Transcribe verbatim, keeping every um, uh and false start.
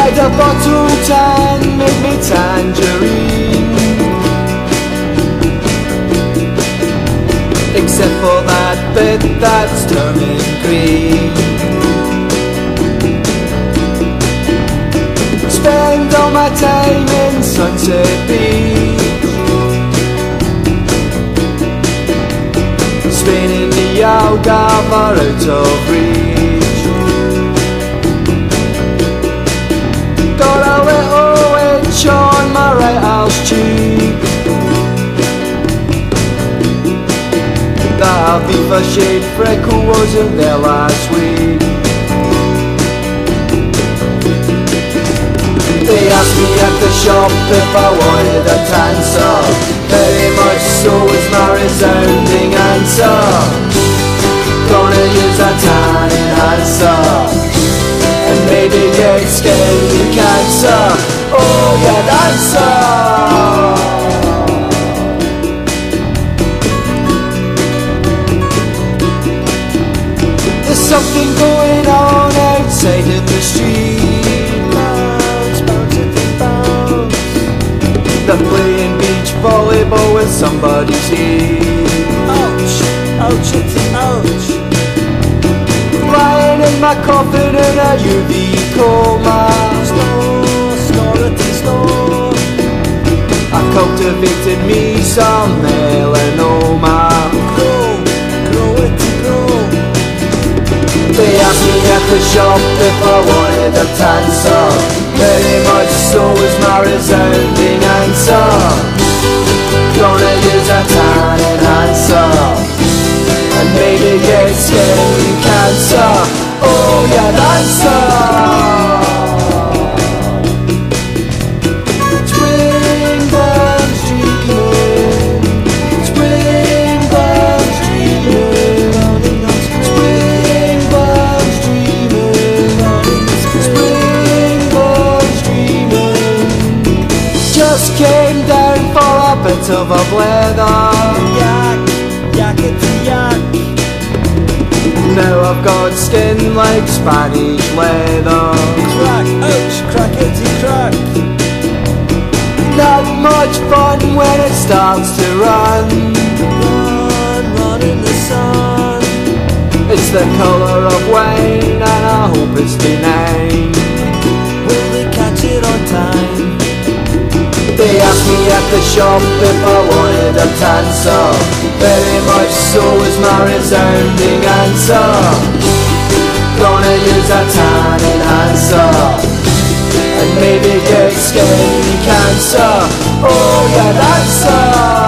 tried a bottle tan, made me tangerine. Except for that bit that's turning green. Spend all my time in Sunset Beach, spinning the Algarve out of reach. Got a little itch on my right arse cheek, that Aviva shade freckle wasn't there last week. They asked me at the shop if I wanted a tancer, very much so was my resounding answer. Gonna use a tan enhancer and maybe get skin cancer. Oh yeah, dancer. There's something going on outside in the street. Bounce, bounce, bounce. They're playing beach volleyball with somebody's heat. Ouch, ouch, ouch. Lying in my coffin in a U V coma. Snore, snore it and snore. I cultivated me some melanoma. Grow, grow it and grow. They asked me at the shop if I wanted a tancer, very much so was my resounding answer. Gonna use a tan enhancer and maybe get skin cancer. Oh yeah, dancer. Springboard's dreaming, Springboard's dreaming, Springboard's dreaming, Springboard's dreaming. Just came down for a bit of a blether. Yak, yakety yak. Now I've got skin like Spanish leather. Crack, ouch, crackety crack. Not much fun when it starts to run. Run, run in the sun. It's the colour of wine and I hope it's benign. Will they catch it on time? They asked me at the shop if I wanted a tancer, very much so was my resounding answer. Gonna use a tan enhancer and maybe get skin cancer. Oh yeah, dancer.